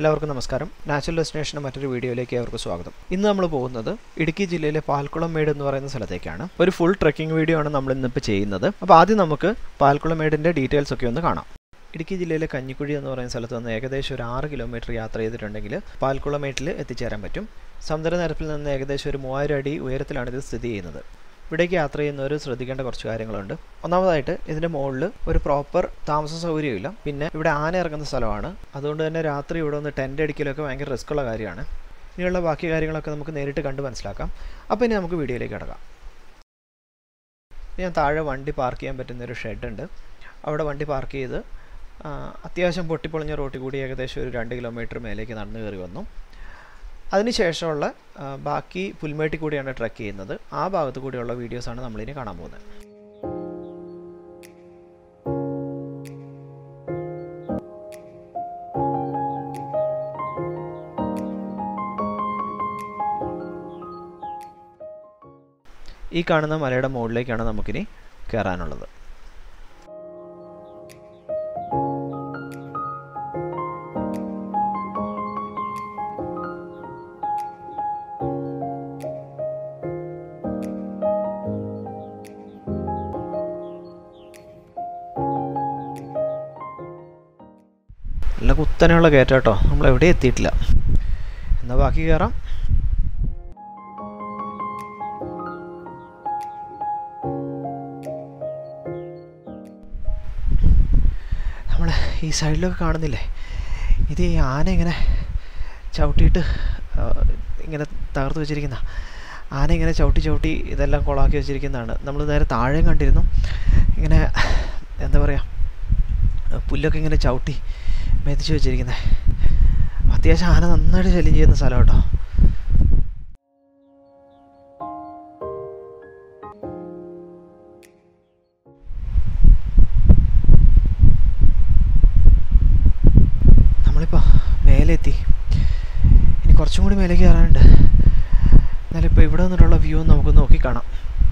എല്ലാവർക്കും നമസ്കാരം. നാച്ചുറൽ ഡെസ്റ്റിനേഷൻ്റെ മറ്റൊരു വീഡിയോയിലേക്ക് ഏവർക്കും സ്വാഗതം. ഇന്ന് നമ്മൾ പോകുന്നത് ഇടുക്കി ജില്ലയിലെ പാൽക്കുളമേട് എന്ന് പറയുന്ന സ്ഥലത്തേക്കാണ്. ഒരു ഫുൾ ട്രെക്കിംഗ് വീഡിയോ ആണ് നമ്മൾ ഇന്നിപ്പോൾ ചെയ്യുന്നത്. അപ്പോൾ ആദ്യം നമുക്ക് പാൽക്കുളമേടിൻ്റെ ഡീറ്റെയിൽസ് ഒക്കെ ഒന്ന് കാണാം. ഇടുക്കി ജില്ലയിലെ കഞ്ഞിക്കുഴി എന്ന് പറയുന്ന സ്ഥലത്ത് നിന്ന് ഏകദേശം ഒരു 6 കിലോമീറ്റർ യാത്ര ചെയ്തിട്ടുണ്ടെങ്കിൽ പാൽക്കുളമേട്ടിൽ എത്തിച്ചേരാൻ പറ്റും. സമുദ്രനിരപ്പിൽ നിന്ന് ഏകദേശം ഒരു 3000 അടി ഉയരത്തിലാണ് ഇത് സ്ഥിതി ചെയ്യുന്നത്. ഇവിടേക്ക് യാത്ര ചെയ്യുന്നവർ ശ്രദ്ധിക്കേണ്ട കുറച്ച് കാര്യങ്ങളുണ്ട്. ഒന്നാമതായിട്ട് ഇതിൻ്റെ മുകളിൽ ഒരു പ്രോപ്പർ താമസ സൗകര്യമില്ല. പിന്നെ ഇവിടെ ആന ഇറങ്ങുന്ന സ്ഥലമാണ്. അതുകൊണ്ട് തന്നെ രാത്രി ഇവിടെ ഒന്ന് ടെൻ്റ് അടിക്കലൊക്കെ ഭയങ്കര റിസ്ക്കുള്ള കാര്യമാണ്. ഇനിയുള്ള ബാക്കി കാര്യങ്ങളൊക്കെ നമുക്ക് നേരിട്ട് കണ്ട് മനസ്സിലാക്കാം. അപ്പോൾ ഇനി നമുക്ക് വീഡിയോയിലേക്ക് കിടക്കാം. ഞാൻ താഴെ വണ്ടി പാർക്ക് ചെയ്യാൻ പറ്റുന്നൊരു ഷെഡുണ്ട്. അവിടെ വണ്ടി പാർക്ക് ചെയ്ത് അത്യാവശ്യം പൊട്ടിപ്പൊളിഞ്ഞ റോട്ടിൽ കൂടി ഏകദേശം ഒരു 2 കിലോമീറ്റർ മേലേക്ക് നടന്നു കയറി വന്നു. അതിനുശേഷമുള്ള ബാക്കി പുൽമേട്ടിൽ കൂടിയാണ് ട്രെക്ക് ചെയ്യുന്നത്. ആ ഭാഗത്ത് കൂടിയുള്ള വീഡിയോസാണ് നമ്മളിനി കാണാൻ പോകുന്നത്. ഈ കാണുന്ന മലയുടെ മുകളിലേക്കാണ് നമുക്കിനി കയറാനുള്ളത്. നല്ല കുത്തനെയുള്ള കയറ്റം കേട്ടോ. നമ്മളെവിടെ എത്തിയിട്ടില്ല. എന്നാൽ ബാക്കി കയറാം. നമ്മൾ ഈ സൈഡിലൊക്കെ കാണുന്നില്ലേ, ഇത് ഈ ആന ഇങ്ങനെ ചവിട്ടിയിട്ട് ഇങ്ങനെ തകർത്ത് വെച്ചിരിക്കുന്ന ആന ഇങ്ങനെ ചവിട്ടി ഇതെല്ലാം കൊളാക്കി വെച്ചിരിക്കുന്നതാണ്. നമ്മൾ നേരെ താഴെയും കണ്ടിരുന്നു. ഇങ്ങനെ എന്താ പറയുക, പുല്ലൊക്കെ ഇങ്ങനെ ചവിട്ടി മെതിച്ച് വെച്ചിരിക്കുന്നത്. അത്യാവശ്യം ആന നന്നായിട്ട് ശല്യം ചെയ്യുന്ന സ്ഥലം കേട്ടോ. നമ്മളിപ്പോൾ മേലെ എത്തി. ഇനി കുറച്ചും കൂടി മേലേക്ക് കയറാനുണ്ട്. എന്നാലിപ്പോൾ ഇവിടെ നിന്നിട്ടുള്ള വ്യൂ നമുക്ക് നോക്കി കാണാം.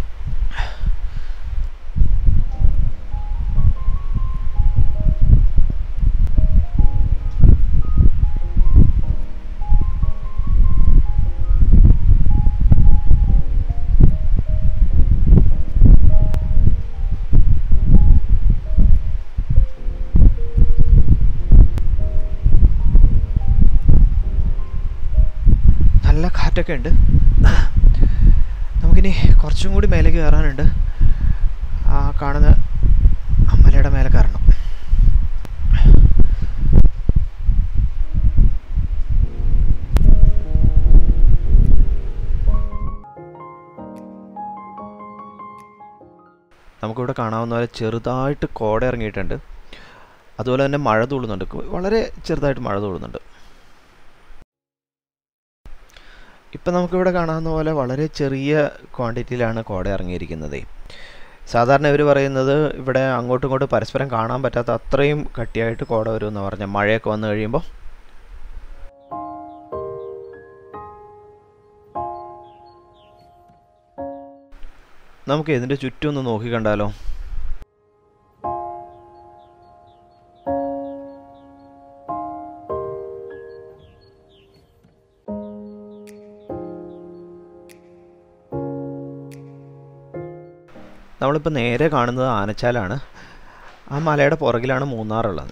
നല്ല കാറ്റൊക്കെ ഉണ്ട്. നമുക്കിനി കുറച്ചും കൂടി മേലേക്ക് കയറാനുണ്ട്. ആ കാണുന്ന മലയുടെ മേലെ കയറണം. നമുക്കിവിടെ കാണാവുന്ന പോലെ ചെറുതായിട്ട് കോട ഇറങ്ങിയിട്ടുണ്ട്. അതുപോലെ തന്നെ മഴ തൂളുന്നുണ്ട്. വളരെ ചെറുതായിട്ട് മഴ തൂളുന്നുണ്ട്. ഇപ്പം നമുക്കിവിടെ കാണാവുന്ന പോലെ വളരെ ചെറിയ ക്വാണ്ടിറ്റിയിലാണ് കോട ഇറങ്ങിയിരിക്കുന്നത്. സാധാരണ ഇവർ പറയുന്നത് ഇവിടെ അങ്ങോട്ടും ഇങ്ങോട്ടും പരസ്പരം കാണാൻ പറ്റാത്ത അത്രയും കട്ടിയായിട്ട് കോട വരുമെന്ന് പറഞ്ഞാൽ മഴയൊക്കെ വന്നു കഴിയുമ്പോൾ. നമുക്ക് ഇതിൻ്റെ ചുറ്റും ഒന്ന് നോക്കി കണ്ടാലോ. നമ്മളിപ്പോൾ നേരെ കാണുന്നത് ആനച്ചാലാണ്. ആ മലയുടെ പുറകിലാണ് മൂന്നാറുള്ളത്.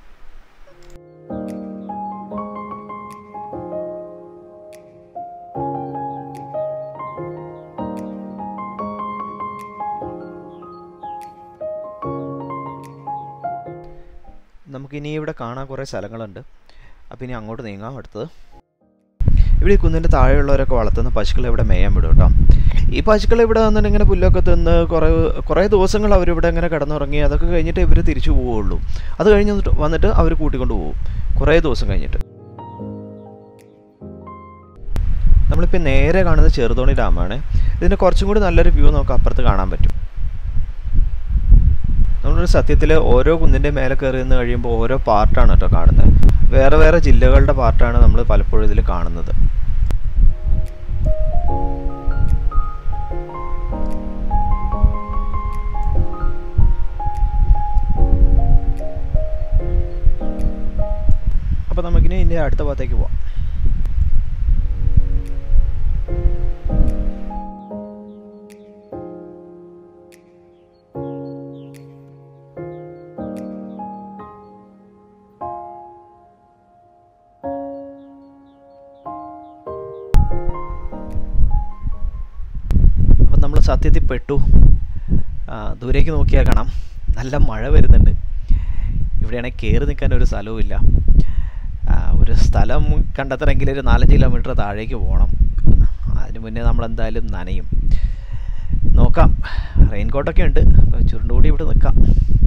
നമുക്കിനി ഇവിടെ കാണാൻ കുറേ സ്ഥലങ്ങളുണ്ട്. അപ്പോൾ ഇനി അങ്ങോട്ട് നീങ്ങാം. അടുത്തത് ഇവിടെ ഈ കുന്നിൻ്റെ താഴെയുള്ളവരൊക്കെ വളർത്തുന്ന പശുക്കളെ ഇവിടെ മേയാൻ വിടും കേട്ടോ. ഈ പശുക്കൾ ഇവിടെ വന്നിട്ട് ഇങ്ങനെ പുല്ലൊക്കെ തിന്ന് കുറേ ദിവസങ്ങൾ അവരിവിടെ ഇങ്ങനെ കിടന്നുറങ്ങി. അതൊക്കെ കഴിഞ്ഞിട്ട് ഇവർ തിരിച്ചു പോവുള്ളൂ. അത് കഴിഞ്ഞ് വന്നിട്ട് അവർ കൂട്ടിക്കൊണ്ട് പോകും കുറേ ദിവസം കഴിഞ്ഞിട്ട്. നമ്മളിപ്പോൾ നേരെ കാണുന്നത് ചെറുതോണി ഡാമാണ്. ഇതിന് കുറച്ചും കൂടി നല്ലൊരു വ്യൂ നമുക്ക് അപ്പുറത്ത് കാണാൻ പറ്റും. നമ്മളൊരു സത്യത്തിൽ ഓരോ കുന്നിൻ്റെ മേലെ കയറി നിന്ന് കഴിയുമ്പോൾ ഓരോ പാർട്ടാണ് കേട്ടോ കാണുന്നത്. വേറെ വേറെ ജില്ലകളുടെ പാർട്ടാണ് നമ്മൾ പലപ്പോഴും ഇതിൽ കാണുന്നത്. അപ്പോൾ നമുക്കിനി ഇതിൻ്റെ അടുത്ത ഭാഗത്തേക്ക് പോവാം. അപ്പം നമ്മൾ സത്യത്തിൽ പെട്ടു. ദൂരേക്ക് നോക്കിയാൽ കാണാം നല്ല മഴ വരുന്നുണ്ട്. ഇവിടെയാണെങ്കിൽ കയറി നിൽക്കാൻ ഒരു സ്ഥലവും ഇല്ല. ഒരു സ്ഥലം കണ്ടെത്തണമെങ്കിൽ ഒരു 4-5 കിലോമീറ്റർ താഴേക്ക് പോകണം. അതിന് മുന്നേ നമ്മളെന്തായാലും നനയും. നോക്കാം, റെയിൻകോട്ടൊക്കെ ഉണ്ട്, ചുരുണ്ടുകൂടി ഇവിടെ നിൽക്കാം.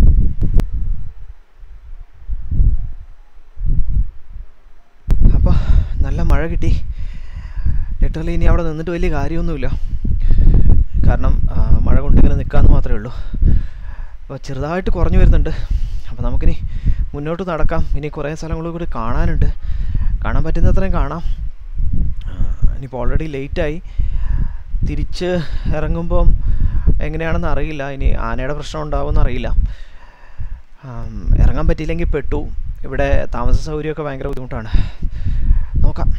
അപ്പോൾ നല്ല മഴ കിട്ടി. ലിറ്ററലി ഇനി അവിടെ നിന്നിട്ട് വലിയ കാര്യമൊന്നുമില്ല, കാരണം മഴ കൊണ്ടിങ്ങനെ നിൽക്കാമെന്ന് മാത്രമേ ഉള്ളൂ. അപ്പോൾ ചെറുതായിട്ട് കുറഞ്ഞു വരുന്നുണ്ട്. അപ്പോൾ നമുക്കിനി മുന്നോട്ട് നടക്കാം. ഇനി കുറേ സ്ഥലങ്ങൾ കൂടി കാണാനുണ്ട്. കാണാൻ പറ്റുന്നത്രയും കാണാം. ഇനിയിപ്പോൾ ഓൾറെഡി ലേറ്റായി. തിരിച്ച് ഇറങ്ങുമ്പം എങ്ങനെയാണെന്ന് അറിയില്ല. ഇനി ആനയുടെ പ്രശ്നം ഉണ്ടാവുമെന്ന് അറിയില്ല. ഇറങ്ങാൻ പറ്റിയില്ലെങ്കിൽ പെട്ടു. ഇവിടെ താമസ സൗകര്യമൊക്കെ ഭയങ്കര ബുദ്ധിമുട്ടാണ്. നോക്കാം.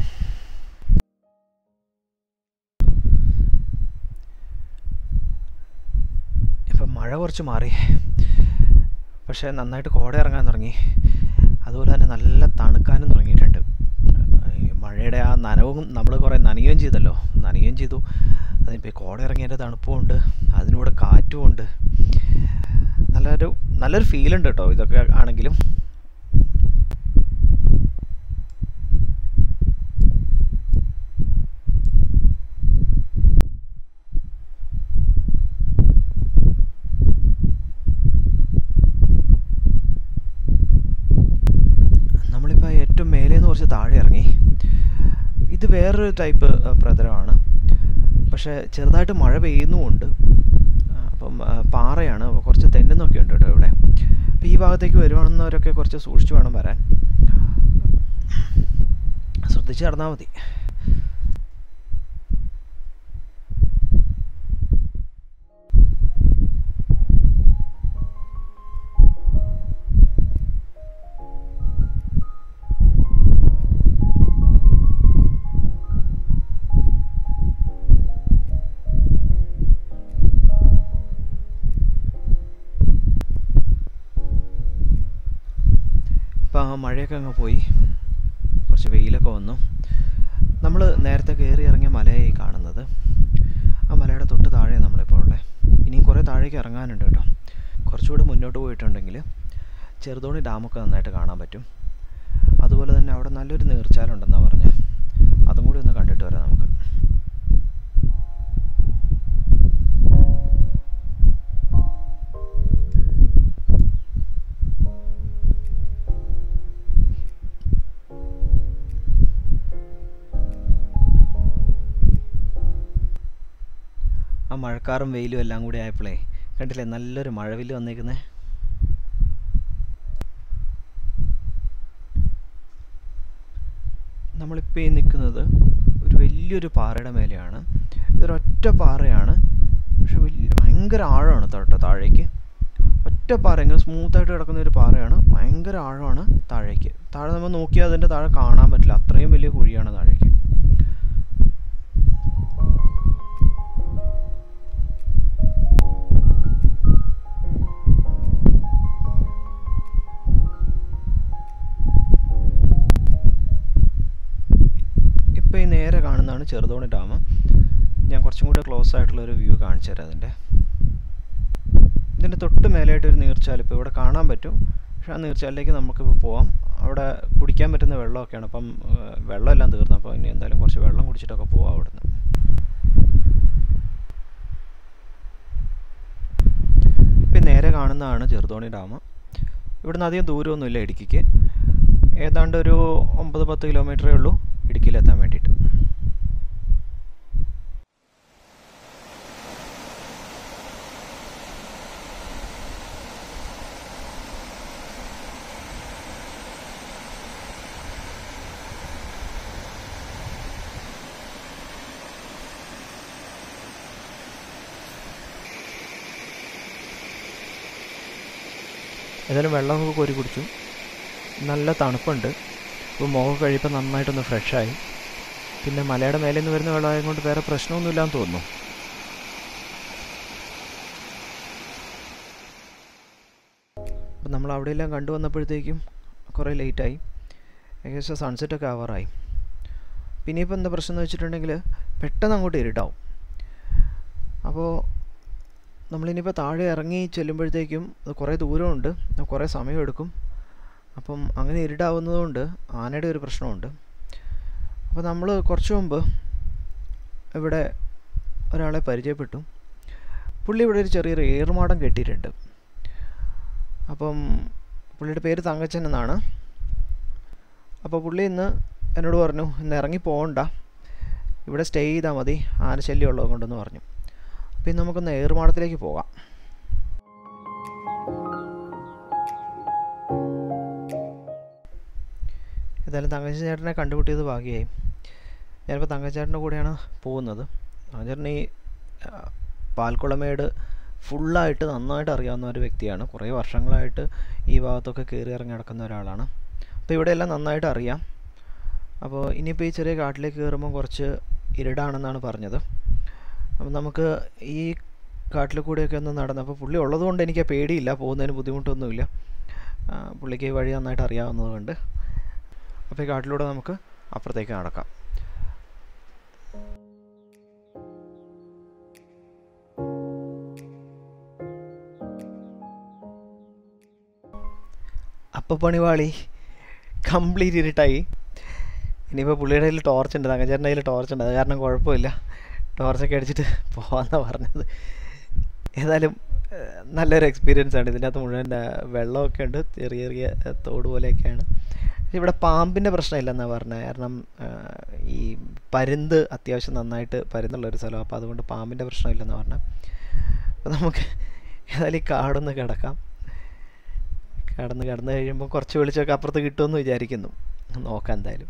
ഇപ്പം മഴ കുറച്ച് മാറി, പക്ഷേ നന്നായിട്ട് കോട ഇറങ്ങാൻ തുടങ്ങി. അതുപോലെ തന്നെ നല്ല തണുക്കാനും തുടങ്ങിയിട്ടുണ്ട്. മഴയുടെ ആ നനവും നമ്മൾ കുറേ നനയുകയും ചെയ്തു. അതിനിപ്പോൾ കോട ഇറങ്ങിയതിൻ്റെ തണുപ്പും ഉണ്ട്, അതിനൂടെ കാറ്റും ഉണ്ട്. നല്ലൊരു ഫീലുണ്ട് കേട്ടോ ഇതൊക്കെ ആണെങ്കിലും. നമ്മളിപ്പോൾ ഏറ്റവും മേലേന്ന് കുറച്ച് താഴെ ഇറങ്ങി. ഇത് വേറൊരു ടൈപ്പ് പ്രതലമാണ്, പക്ഷേ ചെറുതായിട്ട് മഴ പെയ്യുന്നുമുണ്ട്. അപ്പം പാറയാണ്, കുറച്ച് തെന്നുന്നൊക്കെ ഉണ്ട് കേട്ടോ ഇവിടെ. അപ്പോൾ ഈ ഭാഗത്തേക്ക് വരുവാണെന്നവരൊക്കെ കുറച്ച് സൂക്ഷിച്ച് വേണം വരാൻ. ശ്രദ്ധിച്ച് നടന്നാൽ മതി. ഇപ്പോൾ മഴയൊക്കെ അങ്ങ് പോയി, കുറച്ച് വെയിലൊക്കെ വന്നു. നമ്മൾ നേരത്തെ കയറി ഇറങ്ങിയ മലയായി കാണുന്നത്. ആ മലയുടെ തൊട്ട് താഴെയാണ് നമ്മളിപ്പോൾ ഉള്ളത്. ഇനിയും കുറേ താഴേക്ക് ഇറങ്ങാനുണ്ട് കേട്ടോ. കുറച്ചുകൂടെ മുന്നോട്ട് പോയിട്ടുണ്ടെങ്കിൽ ചെറുതോണി ഡാമൊക്കെ നന്നായിട്ട് കാണാൻ പറ്റും. അതുപോലെ തന്നെ അവിടെ നല്ലൊരു നീർച്ചാലുണ്ടെന്നാണ് പറഞ്ഞത്. അതും കൂടി ഒന്ന് കണ്ടിട്ട് വരാം നമുക്ക്. ആ മഴക്കാറും വെയിലും എല്ലാം കൂടി ആയപ്പോഴേ കണ്ടില്ലേ നല്ലൊരു മഴവില്ല് വന്നേക്കുന്നത്. നമ്മളിപ്പോൾ ഈ നിൽക്കുന്നത് ഒരു വലിയൊരു പാറയുടെ മേലെയാണ്. ഇതൊരൊറ്റ പാറയാണ്, പക്ഷെ ഭയങ്കര ആഴമാണ് കേട്ടോ താഴേക്ക്. ഒറ്റ പാറ, ഇങ്ങനെ സ്മൂത്തായിട്ട് കിടക്കുന്ന ഒരു പാറയാണ്. ഭയങ്കര ആഴമാണ് താഴേക്ക്. താഴെ നമ്മൾ നോക്കിയാൽ അതിൻ്റെ താഴെ കാണാൻ പറ്റില്ല, അത്രയും വലിയ കുഴിയാണ് താഴേക്ക്. ഇപ്പോൾ ഈ നേരെ കാണുന്നതാണ് ചെറുതോണി ഡാം. ഞാൻ കുറച്ചും കൂടെ ക്ലോസ് ആയിട്ടുള്ളൊരു വ്യൂ കാണിച്ചു തരാം. ഇതിൻ്റെ തൊട്ട് മേലായിട്ടൊരു നീർച്ചാൽ ഇപ്പോൾ ഇവിടെ കാണാൻ പറ്റും. പക്ഷേ ആ നീർച്ചാലിലേക്ക് നമുക്കിപ്പോൾ പോവാം. അവിടെ കുടിക്കാൻ പറ്റുന്ന വെള്ളമൊക്കെയാണ്. അപ്പം വെള്ളമെല്ലാം തീർന്നു. അപ്പോൾ ഇനി എന്തായാലും കുറച്ച് വെള്ളം കുടിച്ചിട്ടൊക്കെ പോവാം അവിടുന്ന്. ഇപ്പം നേരെ കാണുന്നതാണ് ചെറുതോണി ഡാം. ഇവിടുന്ന് അധികം ദൂരമൊന്നുമില്ല ഇടുക്കിക്ക്. ഏതാണ്ട് ഒരു 9-10 കിലോമീറ്ററേ ഉള്ളൂ ഇടുക്കിയിലെത്താൻ വേണ്ടിയിട്ട്. ഏതായാലും വെള്ളമൊക്കെ കോരി കുടിച്ചു. നല്ല തണുപ്പുണ്ട്. ഇപ്പോൾ മുഖം കഴിയുമ്പോൾ നന്നായിട്ടൊന്ന് ഫ്രഷായി. പിന്നെ മലയുടെ മേലെ നിന്ന് വരുന്ന വെള്ളമായത് കൊണ്ട് വേറെ പ്രശ്നമൊന്നുമില്ലാന്ന് തോന്നുന്നു. അപ്പം നമ്മൾ അവിടെയെല്ലാം കണ്ടു വന്നപ്പോഴത്തേക്കും കുറേ ലേറ്റായി. ഏകദേശം സൺസെറ്റൊക്കെ ആവാറായി. പിന്നെ ഇപ്പോൾ എന്താ പ്രശ്നം എന്ന് വെച്ചിട്ടുണ്ടെങ്കിൽ പെട്ടെന്ന് അങ്ങോട്ട് ഇരുട്ടാവും. അപ്പോൾ നമ്മളിനിയിപ്പോൾ താഴെ ഇറങ്ങി ചെല്ലുമ്പോഴത്തേക്കും അത് കുറേ ദൂരമുണ്ട്, കുറേ സമയമെടുക്കും. അപ്പം അങ്ങനെ ഇരുട്ടാവുന്നതുകൊണ്ട് ആനയുടെ ഒരു പ്രശ്നമുണ്ട്. അപ്പോൾ നമ്മൾ കുറച്ച് മുമ്പ് ഇവിടെ ഒരാളെ പരിചയപ്പെട്ടു. പുള്ളി ഇവിടെ ഒരു ചെറിയൊരു ഏറുമാടം കെട്ടിയിട്ടുണ്ട്. അപ്പം പുള്ളിയുടെ പേര് തങ്കച്ചൻ എന്നാണ്. അപ്പോൾ പുള്ളി ഇന്ന് എന്നോട് പറഞ്ഞു, ഇന്ന് ഇറങ്ങി പോകണ്ട, ഇവിടെ സ്റ്റേ ചെയ്താൽ മതി, ആനശല്യം ഉള്ളത് കൊണ്ടെന്ന് പറഞ്ഞു. അപ്പോൾ ഇന്ന് നമുക്കൊന്ന് ഏറുമാടത്തിലേക്ക് പോകാം. ഏതായാലും തങ്കച്ചൻ ചേട്ടനെ കണ്ടുപിട്ടിയത് ഭാഗ്യമായി. ഞാനിപ്പോൾ തങ്കച്ചേട്ടൻ്റെ കൂടെയാണ് പോകുന്നത്. തങ്കച്ചേട്ടൻ ഈ പാൽക്കുളമേട് ഫുള്ളായിട്ട് നന്നായിട്ട് അറിയാവുന്ന ഒരു വ്യക്തിയാണ്. കുറേ വർഷങ്ങളായിട്ട് ഈ ഭാഗത്തൊക്കെ കയറി ഇറങ്ങി നടക്കുന്ന ഒരാളാണ്. അപ്പോൾ ഇവിടെയെല്ലാം നന്നായിട്ട് അറിയാം. അപ്പോൾ ഇനിയിപ്പോൾ ഈ ചെറിയ കാട്ടിലേക്ക് കയറുമ്പോൾ കുറച്ച് ഇരുടാണെന്നാണ് പറഞ്ഞത്. അപ്പം നമുക്ക് ഈ കാട്ടിൽ കൂടെയൊക്കെ ഒന്ന് നടന്നപ്പോൾ പുള്ളി ഉള്ളതുകൊണ്ട് എനിക്ക് പേടിയില്ല, പോകുന്നതിന് ബുദ്ധിമുട്ടൊന്നുമില്ല. പുള്ളിക്ക് ഈ വഴി നന്നായിട്ട് അറിയാവുന്നതുകൊണ്ട്. അപ്പോൾ ഈ കാട്ടിലൂടെ നമുക്ക് അപ്പുറത്തേക്ക് നടക്കാം. അപ്പോൾ പണിവാളി കംപ്ലീറ്റ് ഇരുട്ടായി. ഇനിയിപ്പോൾ പുള്ളിയുടെ കയ്യിൽ ടോർച്ചുണ്ട്, തങ്കച്ചേട്ടൻ്റെ കയ്യിൽ ടോർച്ചുണ്ട്, അത് കാരണം കുഴപ്പമില്ല, ടോർച്ചൊക്കെ അടിച്ചിട്ട് പോകാമെന്നാണ് പറഞ്ഞത്. ഏതായാലും നല്ലൊരു എക്സ്പീരിയൻസ് ആണ്. ഇതിൻ്റെ അകത്ത് മുഴുവൻ വെള്ളമൊക്കെ ഉണ്ട്, ചെറിയ ചെറിയ തോട് പോലെയൊക്കെയാണ്. ഇവിടെ പാമ്പിൻ്റെ പ്രശ്നമില്ലെന്നാണ് പറഞ്ഞത്. കാരണം ഈ പരുന്ത് അത്യാവശ്യം നന്നായിട്ട് പരുന്നുള്ളൊരു സ്ഥലം, അപ്പോൾ അതുകൊണ്ട് പാമ്പിൻ്റെ പ്രശ്നമില്ലെന്ന് പറഞ്ഞത്. അപ്പോൾ നമുക്ക് ഏതായാലും ഈ കാടൊന്ന് കിടക്കാം. കടന്ന് കഴിയുമ്പോൾ കുറച്ച് വെളിച്ചമൊക്കെ അപ്പുറത്ത് കിട്ടുമെന്ന് വിചാരിക്കുന്നു. നോക്കാം എന്തായാലും.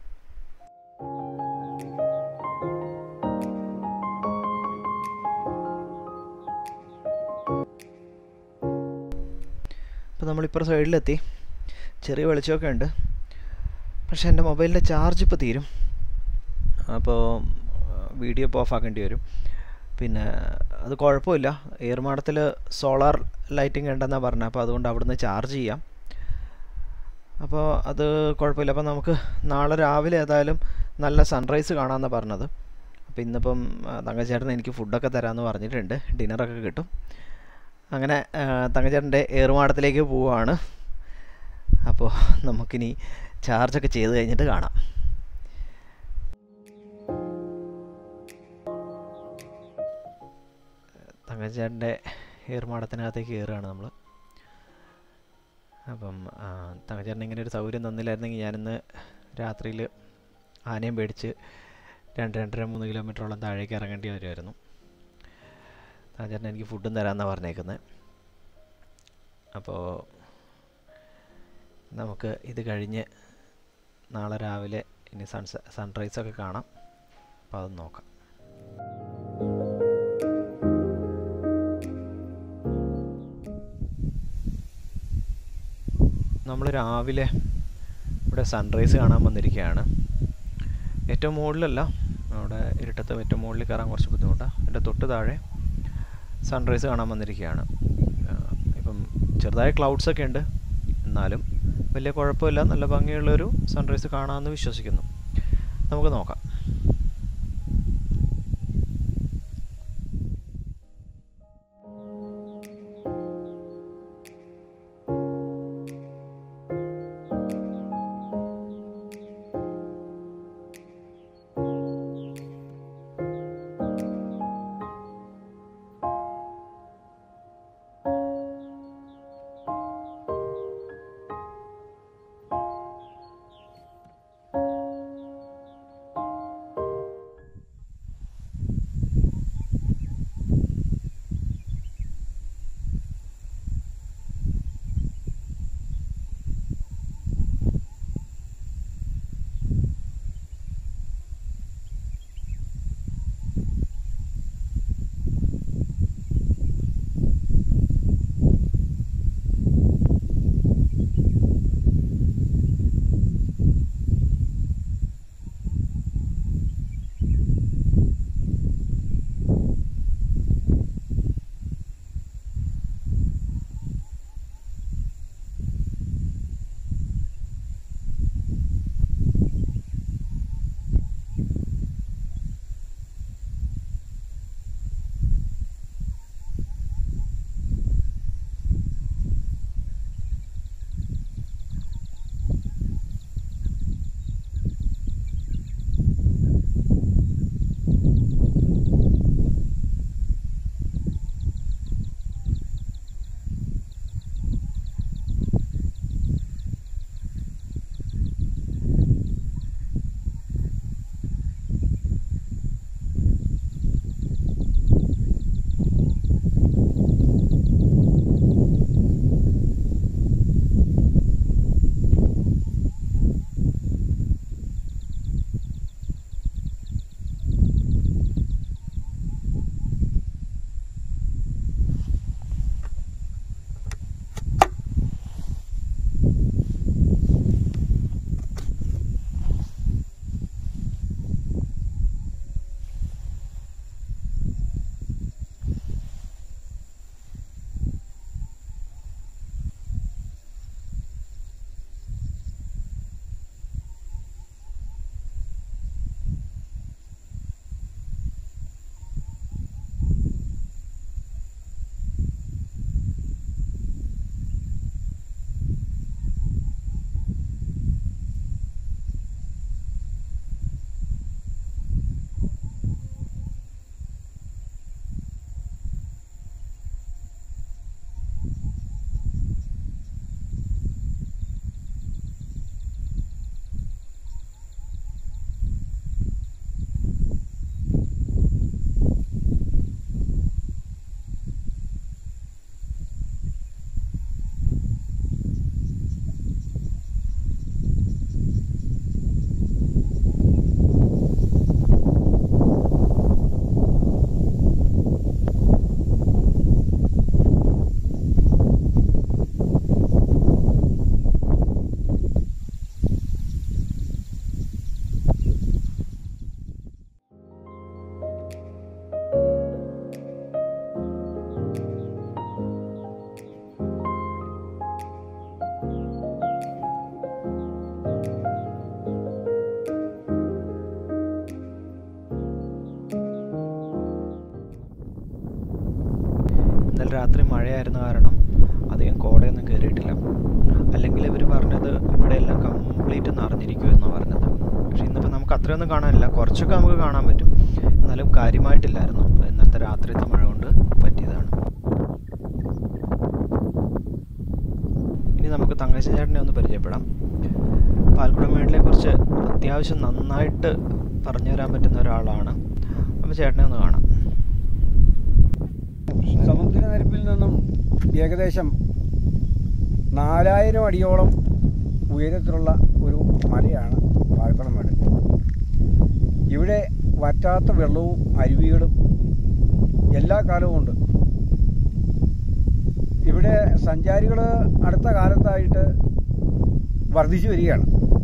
അപ്പോൾ നമ്മളിപ്പോൾ സൈഡിലെത്തി. ചെറിയ വെളിച്ചമൊക്കെ ഉണ്ട്, പക്ഷേ എൻ്റെ മൊബൈലിൻ്റെ ചാർജ് ഇപ്പോൾ തീരും. അപ്പോൾ വീഡിയോ ഇപ്പോൾ ഓഫാക്കേണ്ടി വരും. പിന്നെ അത് കുഴപ്പമില്ല, ഏറുമാടത്തിൽ സോളാർ ലൈറ്റിംഗ് ഉണ്ടെന്നാണ് പറഞ്ഞത്. അപ്പോൾ അതുകൊണ്ട് അവിടുന്ന് ചാർജ് ചെയ്യാം. അപ്പോൾ അത് കുഴപ്പമില്ല. അപ്പോൾ നമുക്ക് നാളെ രാവിലെ ഏതായാലും നല്ല സൺറൈസ് കാണാമെന്നാണ് പറഞ്ഞത്. അപ്പോൾ ഇന്നിപ്പം തങ്കച്ചേട്ടൻ എനിക്ക് ഫുഡൊക്കെ തരാമെന്ന് പറഞ്ഞിട്ടുണ്ട്, ഡിന്നറൊക്കെ കിട്ടും. അങ്ങനെ തങ്കച്ചേട്ടൻ്റെ ഏറുമാടത്തിലേക്ക് പോവുകയാണ്. അപ്പോൾ നമുക്കിനി ചാർജൊക്കെ ചെയ്ത് കഴിഞ്ഞിട്ട് കാണാം. തങ്കച്ചേട്ടൻ്റെ ഏറുമാടത്തിനകത്തേക്ക് കയറുകയാണ് നമ്മൾ. അപ്പം തങ്കച്ചേട്ടൻ ഇങ്ങനെ ഒരു സൗകര്യം തന്നില്ലായിരുന്നെങ്കിൽ ഞാനിന്ന് രാത്രിയിൽ ആനയും പേടിച്ച് 2-2.5-3 കിലോമീറ്ററോളം താഴേക്ക് ഇറങ്ങേണ്ടി വരുമായിരുന്നു. തങ്കച്ചേട്ടൻ എനിക്ക് ഫുഡും തരാമെന്നാണ് പറഞ്ഞേക്കുന്നത്. അപ്പോൾ നമുക്ക് ഇത് കഴിഞ്ഞ് നാളെ രാവിലെ ഇനി സൺറൈസൊക്കെ കാണാം. അപ്പോൾ അത് നോക്കാം. നമ്മൾ രാവിലെ ഇവിടെ സൺറൈസ് കാണാൻ വന്നിരിക്കുകയാണ്. ഏറ്റവും മുകളിലല്ല, അവിടെ ഇരുട്ടത്ത് ഏറ്റവും മുകളിൽ കയറാൻ കുറച്ച് ബുദ്ധിമുട്ടാണ്. എൻ്റെ തൊട്ട് താഴെ സൺറൈസ് കാണാൻ വന്നിരിക്കുകയാണ്. ഇപ്പം ചെറുതായ ക്ലൗഡ്സൊക്കെ ഉണ്ട്, എന്നാലും വലിയ കുഴപ്പമില്ല, നല്ല ഭംഗിയുള്ളൊരു സൺറൈസ് കാണാമെന്ന് വിശ്വസിക്കുന്നു. നമുക്ക് നോക്കാം. മഴയായിരുന്ന കാരണം അധികം കോടയൊന്നും കയറിയിട്ടില്ല. അല്ലെങ്കിൽ ഇവർ പറഞ്ഞത് ഇവിടെയെല്ലാം കംപ്ലീറ്റ് നിറഞ്ഞിരിക്കുമെന്നാണ് പറഞ്ഞത്. പക്ഷേ ഇന്നിപ്പോൾ നമുക്ക് അത്രയൊന്നും കാണാനില്ല, കുറച്ചൊക്കെ നമുക്ക് കാണാൻ പറ്റും, എന്നാലും കാര്യമായിട്ടില്ലായിരുന്നു. ഇന്നത്തെ രാത്രിത്തെ മഴ കൊണ്ട് പറ്റിയതാണ്. ഇനി നമുക്ക് തങ്കച്ചൻ ചേട്ടനെ ഒന്ന് പരിചയപ്പെടാം. പാൽക്കുളം മേടിനെ കുറിച്ച് അത്യാവശ്യം നന്നായിട്ട് പറഞ്ഞു തരാൻ പറ്റുന്ന ഒരാളാണ്. അപ്പോൾ ചേട്ടനെ ഒന്ന് കാണാം. സമുദ്രനിരപ്പിൽ നിന്നും ഏകദേശം 4000 അടിയോളം ഉയരത്തിലുള്ള ഒരു മലയാണ് പാൽക്കുളം മേട്. ഇവിടെ വറ്റാത്ത വെള്ളവും അരുവികളും എല്ലാ കാലവും ഉണ്ട്. ഇവിടെ സഞ്ചാരികൾ അടുത്ത കാലത്തായിട്ട് വർദ്ധിച്ചു വരികയാണ്.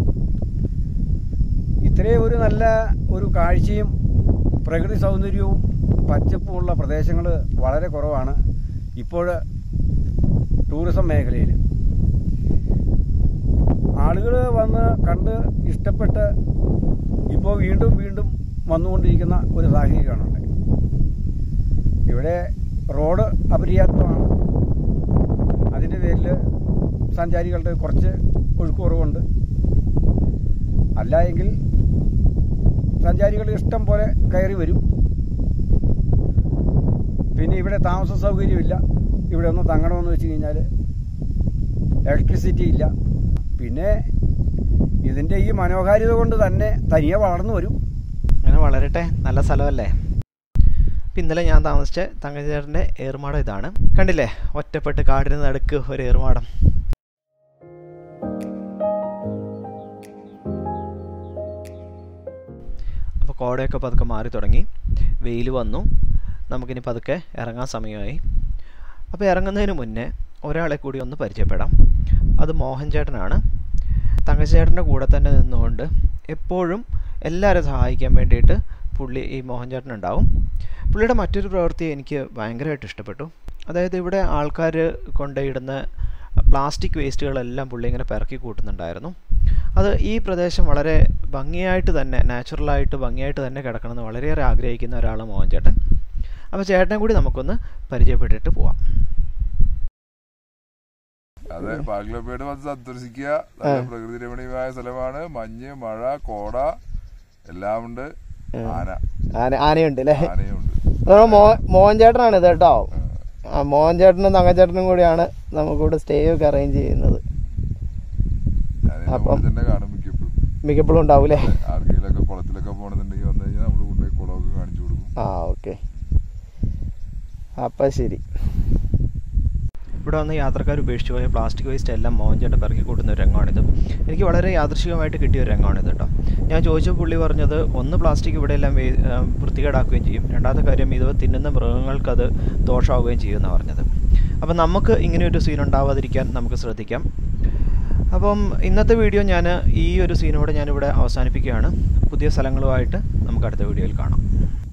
ഇത്രയും ഒരു നല്ല ഒരു കാഴ്ചയും പ്രകൃതി സൗന്ദര്യവും പച്ചപ്പുമുള്ള പ്രദേശങ്ങൾ വളരെ കുറവാണ് ഇപ്പോൾ ടൂറിസം മേഖലയിൽ. ആളുകൾ വന്ന് കണ്ട് ഇഷ്ടപ്പെട്ട് ഇപ്പോൾ വീണ്ടും വീണ്ടും വന്നുകൊണ്ടിരിക്കുന്ന ഒരു സാഹചര്യമാണുണ്ട്. ഇവിടെ റോഡ് അപര്യാപ്തമാണ്. അതിൻ്റെ പേരിൽ സഞ്ചാരികളുടെ കുറച്ച് ഒഴുക്ക് കുറവുണ്ട്. അല്ല എങ്കിൽ സഞ്ചാരികൾ ഇഷ്ടം പോലെ കയറി വരും. പിന്നെ ഇവിടെ താമസ സൗകര്യമില്ല. ഇവിടെ ഒന്ന് തങ്ങണമെന്ന് വെച്ച് കഴിഞ്ഞാൽ ഇലക്ട്രിസിറ്റി ഇല്ല. പിന്നെ ഇതിൻ്റെ ഈ മനോഹാരിത കൊണ്ട് തന്നെ തനിയെ വളർന്നു വരും. അങ്ങനെ വളരട്ടെ, നല്ല സ്ഥലമല്ലേ. അപ്പം ഇന്നലെ ഞാൻ താമസിച്ച തങ്കച്ചേട്ടൻ്റെ ഏറുമാടം ഇതാണ്. കണ്ടില്ലേ, ഒറ്റപ്പെട്ട് കാടിന് നടുക്ക് ഒരു ഏറുമാടം. അപ്പോൾ കോടയൊക്കെ പതുക്കെ മാറി തുടങ്ങി, വെയിൽ വന്നു. നമുക്കിനി പതുക്കെ ഇറങ്ങാൻ സമയമായി. അപ്പോൾ ഇറങ്ങുന്നതിന് മുന്നേ ഒരാളെ കൂടി ഒന്ന് പരിചയപ്പെടാം. അത് മോഹൻ ചേട്ടനാണ്. തങ്കച്ചേട്ടൻ്റെ കൂടെ തന്നെ നിന്നുകൊണ്ട് എപ്പോഴും എല്ലാവരും സഹായിക്കാൻ വേണ്ടിയിട്ട് പുള്ളി ഈ മോഹൻ ചേട്ടനുണ്ടാവും. പുള്ളിയുടെ മറ്റൊരു പ്രവൃത്തി എനിക്ക് ഭയങ്കരമായിട്ട് ഇഷ്ടപ്പെട്ടു. അതായത് ഇവിടെ ആൾക്കാർ കൊണ്ടുപോയിടുന്ന പ്ലാസ്റ്റിക് വേസ്റ്റുകളെല്ലാം പുള്ളി ഇങ്ങനെ പെറക്കി കൂട്ടുന്നുണ്ടായിരുന്നു. അത് ഈ പ്രദേശം വളരെ ഭംഗിയായിട്ട് തന്നെ, നാച്ചുറലായിട്ട് ഭംഗിയായിട്ട് തന്നെ കിടക്കണമെന്ന് വളരെയേറെ ആഗ്രഹിക്കുന്ന ഒരാളാണ് മോഹൻ ചേട്ടൻ. അപ്പോൾ ചേട്ടനെ കൂടി നമുക്കൊന്ന് പരിചയപ്പെട്ടിട്ട് പോവാം. അതെ, പാൽക്കുളം മേട് വന്ന് സന്ദർശിക്കുക. നല്ല പ്രകൃതി രമണീയമായ സ്ഥലമാണ്. മഞ്ഞ്, മഴ, കോട എല്ലാം ഉണ്ട്. ആനയുണ്ട് അല്ലേ? ആനയുണ്ട്. മോഹൻ ചേട്ടനാണ് ഇത് കേട്ടോ. മോഹൻ ചേട്ടനും തങ്കച്ചേട്ടനും കൂടിയാണ് നമുക്കിവിടെ സ്റ്റേ ഒക്കെ അറേഞ്ച് ചെയ്യുന്നത്. അപ്പം മിക്കപ്പോഴും ഉണ്ടാവൂലേ? ആർക്കെങ്കിലൊക്കെ കുളത്തിലൊക്കെ പോകണമെന്നുണ്ടെങ്കിൽ വന്നു കഴിഞ്ഞാൽ നമ്മൾ കൊണ്ടുപോയി കുളമൊക്കെ കാണിച്ചു കൊടുക്കും. ഓക്കെ, അപ്പം ശരി. ഇവിടെ വന്ന് യാത്രക്കാർ ഉപേക്ഷിച്ച് പോയ പ്ലാസ്റ്റിക് വേസ്റ്റ് എല്ലാം മോഹൻ ചേട്ടൻ പെറുക്കി കൂട്ടുന്ന ഒരു രംഗമാണിത്. എനിക്ക് വളരെ യാദൃശികമായിട്ട് കിട്ടിയ ഒരു രംഗമാണിത് കേട്ടോ. ഞാൻ ചോദിച്ച പുള്ളി പറഞ്ഞത്, ഒന്ന് പ്ലാസ്റ്റിക് ഇവിടെ എല്ലാം വൃത്തികേടാക്കുകയും ചെയ്യും, രണ്ടാമത്തെ കാര്യം ഇത് തിന്നുന്ന മൃഗങ്ങൾക്കത് ദോഷമാവുകയും ചെയ്യുമെന്നാണ് പറഞ്ഞത്. അപ്പം നമുക്ക് ഇങ്ങനെയൊരു സീൻ ഉണ്ടാവാതിരിക്കാൻ നമുക്ക് ശ്രദ്ധിക്കാം. അപ്പം ഇന്നത്തെ വീഡിയോ ഞാൻ ഈ ഒരു സീനോടെ ഞാനിവിടെ അവസാനിപ്പിക്കുകയാണ്. പുതിയ സ്ഥലങ്ങളുമായിട്ട് നമുക്ക് അടുത്ത വീഡിയോയിൽ കാണാം.